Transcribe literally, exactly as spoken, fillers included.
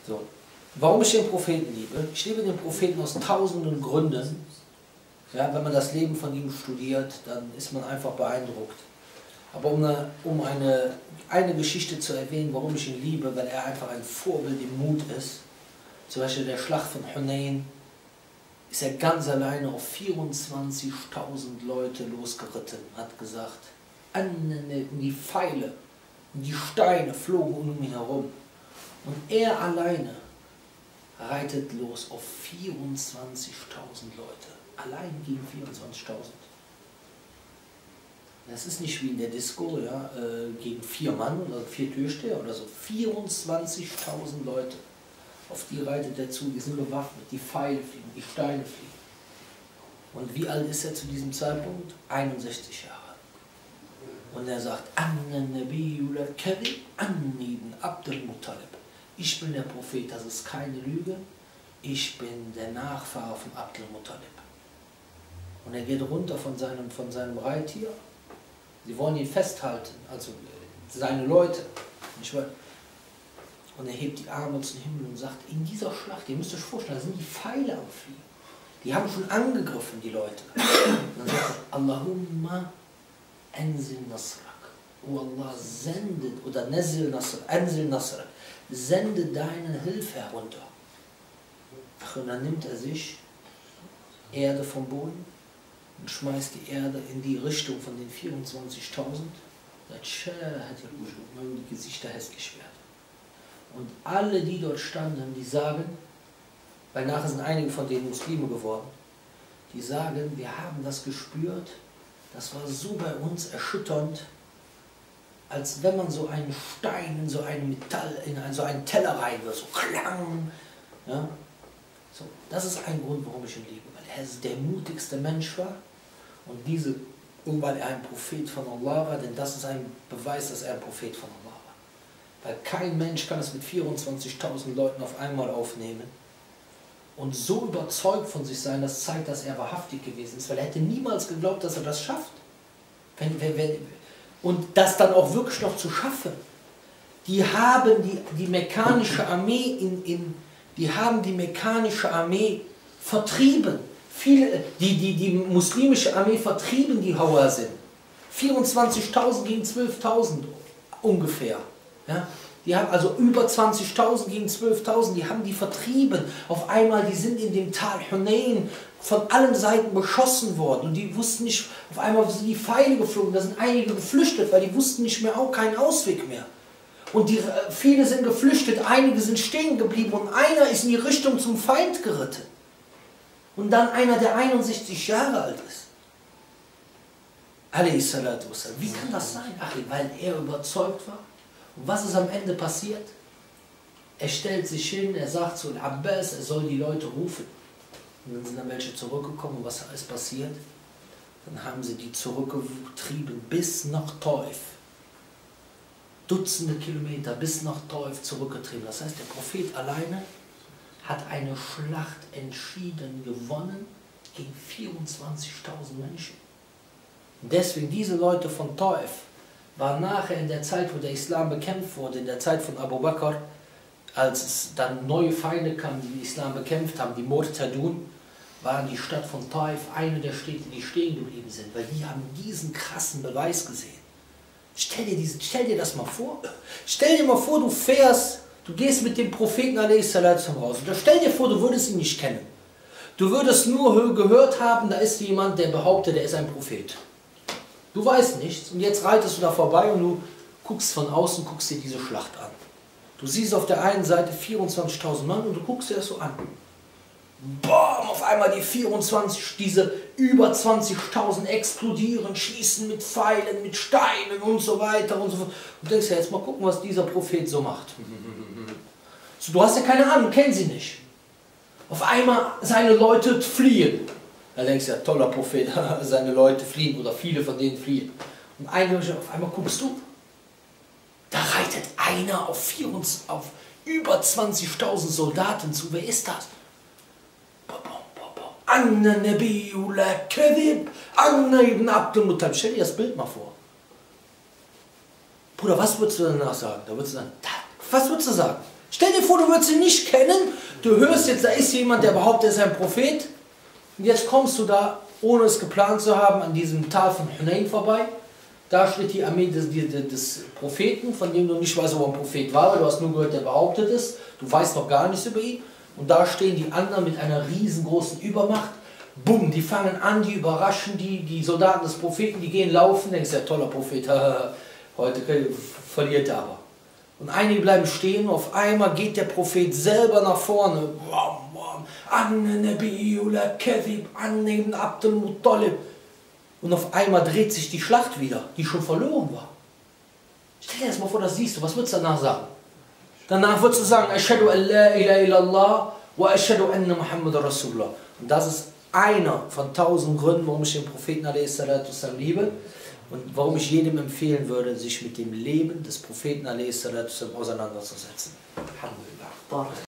So. Warum ich den Propheten liebe? Ich liebe den Propheten aus tausenden Gründen. Ja, wenn man das Leben von ihm studiert, dann ist man einfach beeindruckt. Aber um, eine, um eine, eine Geschichte zu erwähnen, warum ich ihn liebe, weil er einfach ein Vorbild im Mut ist. Zum Beispiel der Schlacht von Hunain ist er ganz alleine auf vierundzwanzigtausend Leute losgeritten, hat gesagt, die Pfeile und die Steine flogen um ihn herum. Und er alleine reitet los auf vierundzwanzigtausend Leute. Allein gegen vierundzwanzigtausend. Das ist nicht wie in der Disco, ja, äh, gegen vier Mann oder vier Türsteher oder so. vierundzwanzigtausend Leute. Auf die reitet er zu, die sind bewaffnet, die Pfeile fliegen, die Steine fliegen. Und wie alt ist er zu diesem Zeitpunkt? einundsechzig Jahre. Und er sagt, ich bin der Prophet, das ist keine Lüge, ich bin der Nachfahre von Abd al-Muttalib. Und er geht runter von seinem, von seinem Reittier. Sie wollen ihn festhalten, also seine Leute. Und er hebt die Arme zum Himmel und sagt, in dieser Schlacht, ihr müsst euch vorstellen, da sind die Pfeile am Fliegen. Die haben schon angegriffen, die Leute. Und dann sagt er, Allahumma anzil nasrak. Oh Allah, sendet, oder nazil nasrak, anzil nasrak. Sende deine Hilfe herunter. Und dann nimmt er sich Erde vom Boden und schmeißt die Erde in die Richtung von den vierundzwanzigtausend. Sagt, die Gesichter hässlich werden. Und alle, die dort standen, die sagen, weil nachher sind einige von denen Muslime geworden, die sagen, wir haben das gespürt, das war so bei uns erschütternd, als wenn man so einen Stein in so ein Metall, in so einen Teller reinwirft, so klang. Ja? So, das ist ein Grund, warum ich ihn liebe, weil er der mutigste Mensch war und diese, und weil er ein Prophet von Allah war, denn das ist ein Beweis, dass er ein Prophet von Allah war. Weil kein Mensch kann es mit vierundzwanzigtausend Leuten auf einmal aufnehmen und so überzeugt von sich sein, das zeigt, dass er wahrhaftig gewesen ist, weil er hätte niemals geglaubt, dass er das schafft. Wenn, wenn, wenn, und das dann auch wirklich noch zu schaffen. Die haben die, die mekkanische Armee in, in, die haben die mekkanische Armee vertrieben. Viele, die, die, die muslimische Armee vertrieben, die Hawazin. vierundzwanzigtausend gegen zwölftausend ungefähr. Ja? Die haben also über zwanzigtausend gegen zwölftausend, die haben die vertrieben. Auf einmal, die sind in dem Tal Hunain von allen Seiten beschossen worden. Und die wussten nicht, auf einmal sind die Pfeile geflogen, da sind einige geflüchtet, weil die wussten nicht mehr, auch keinen Ausweg mehr. Und die, viele sind geflüchtet, einige sind stehen geblieben und einer ist in die Richtung zum Feind geritten. Und dann einer, der einundsechzig Jahre alt ist. Wie kann das sein? Ach, weil er überzeugt war. Und was ist am Ende passiert? Er stellt sich hin, er sagt zu Abbas, er soll die Leute rufen. Und dann sind dann welche zurückgekommen. Und was ist passiert? Dann haben sie die zurückgetrieben bis nach Taif. Dutzende Kilometer bis nach Taif zurückgetrieben. Das heißt, der Prophet alleine hat eine Schlacht entschieden gewonnen gegen vierundzwanzigtausend Menschen. Und deswegen, diese Leute von Taif waren nachher in der Zeit, wo der Islam bekämpft wurde, in der Zeit von Abu Bakr, als es dann neue Feinde kamen, die den Islam bekämpft haben, die Murtadun, waren die Stadt von Taif eine der Städte, die stehen geblieben sind, weil die haben diesen krassen Beweis gesehen. Stell dir, diese, stell dir das mal vor. Stell dir mal vor, du fährst, du gehst mit dem Propheten a s. raus. Oder stell dir vor, du würdest ihn nicht kennen. Du würdest nur gehört haben, da ist jemand, der behauptet, der ist ein Prophet. Du weißt nichts und jetzt reitest du da vorbei und du guckst von außen, guckst dir diese Schlacht an. Du siehst auf der einen Seite vierundzwanzigtausend Mann und du guckst dir das so an. Boom, auf einmal die vierundzwanzig, diese über zwanzigtausend explodieren, schießen mit Pfeilen, mit Steinen und so weiter und so fort. Und du denkst ja, jetzt mal gucken, was dieser Prophet so macht. So, du hast ja keine Ahnung, kennen sie nicht. Auf einmal seine Leute fliehen. Da denkst du ja, toller Prophet, seine Leute fliehen oder viele von denen fliehen. Und auf einmal guckst du, da reitet einer auf, vierundzwanzig, auf über zwanzigtausend Soldaten zu. Wer ist das? Anna Nabiyyu la kadhib, Anna ibn Abd al-Muttalib. Stell dir das Bild mal vor. Bruder, was würdest du danach sagen? Da würdest du sagen, was würdest du sagen? Stell dir vor, du würdest ihn nicht kennen, du hörst jetzt, da ist jemand, der behauptet, er ist ein Prophet, und jetzt kommst du da, ohne es geplant zu haben, an diesem Tal von Hunain vorbei. Da steht die Armee des, des Propheten, von dem du nicht weißt, wo er ein Prophet war, weil du hast nur gehört, der behauptet ist, du weißt noch gar nichts über ihn. Und da stehen die anderen mit einer riesengroßen Übermacht. Bumm, die fangen an, die überraschen die, die Soldaten des Propheten, die gehen laufen, denkst ja, toller Prophet, heute verliert er aber. Und einige bleiben stehen, und auf einmal geht der Prophet selber nach vorne. Und auf einmal dreht sich die Schlacht wieder, die schon verloren war. Stell dir das mal vor, das siehst du, was würdest du danach sagen? Danach würdest du sagen, Ashhadu an la ilaha illallah wa ashhadu anna Muhammad Rasulullah. Und das ist einer von tausend Gründen, warum ich den Propheten a s. liebe und warum ich jedem empfehlen würde, sich mit dem Leben des Propheten a s. auseinanderzusetzen. Alhamdulillah.